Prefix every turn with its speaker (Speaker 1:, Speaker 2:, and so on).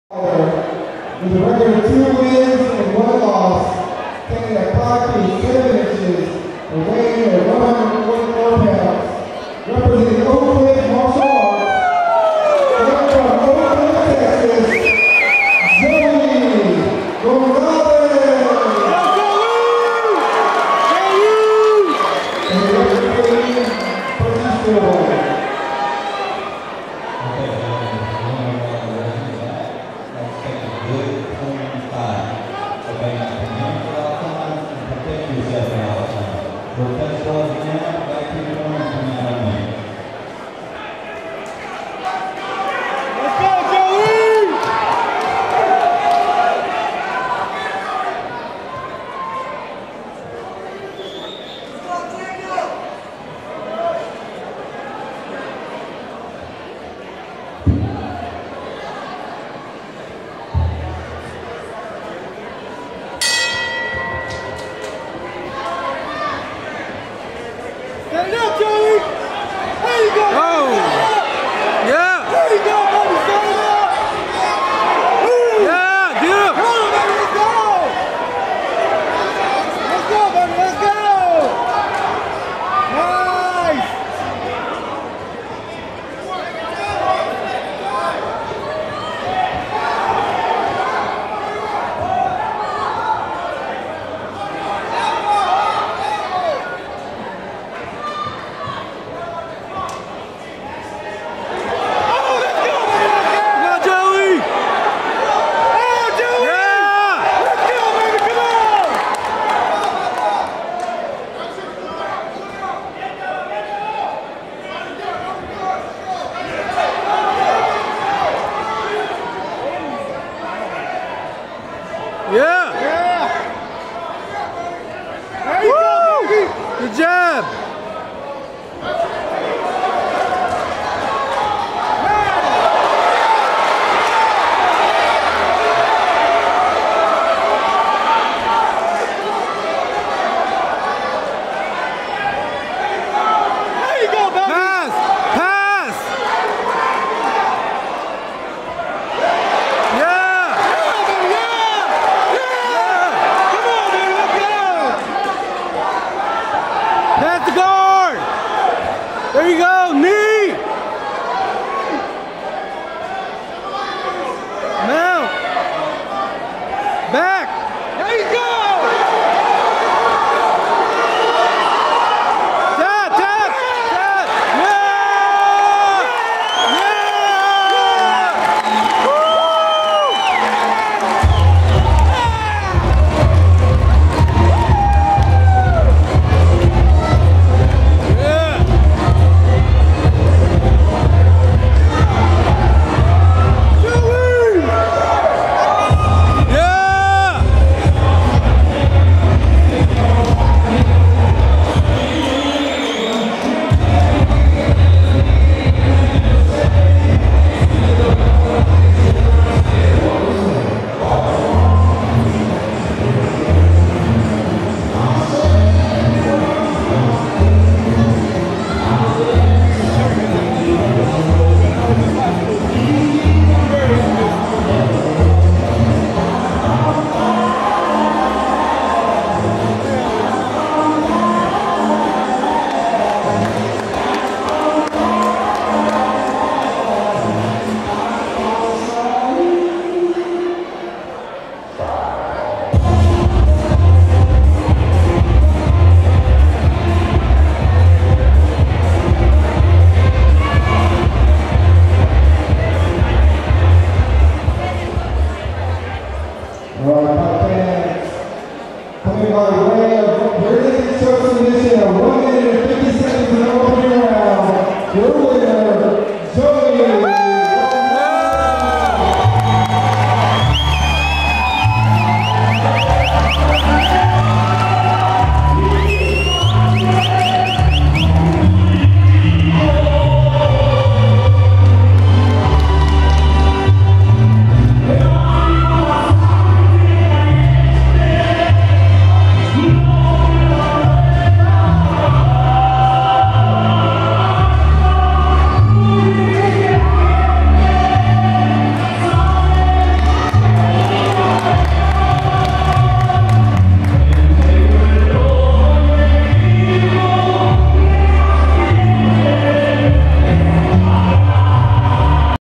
Speaker 1: With a record of 2 wins and 1 loss, taking a 5 feet 7 inches, and weighing in at 144 pounds, representing Oak Cliff Martial Arts, coming from Oak Cliff, Texas, Gonzalez! And representing Purchase
Speaker 2: Stand up, Joey! There you go!
Speaker 3: Oh! Yeah!
Speaker 2: There you go, buddy! Stand up! Woo!
Speaker 3: Yeah! Get up!
Speaker 2: Come on, baby! Let's go! Let's go, baby! Let's go! Nice!
Speaker 3: Yeah!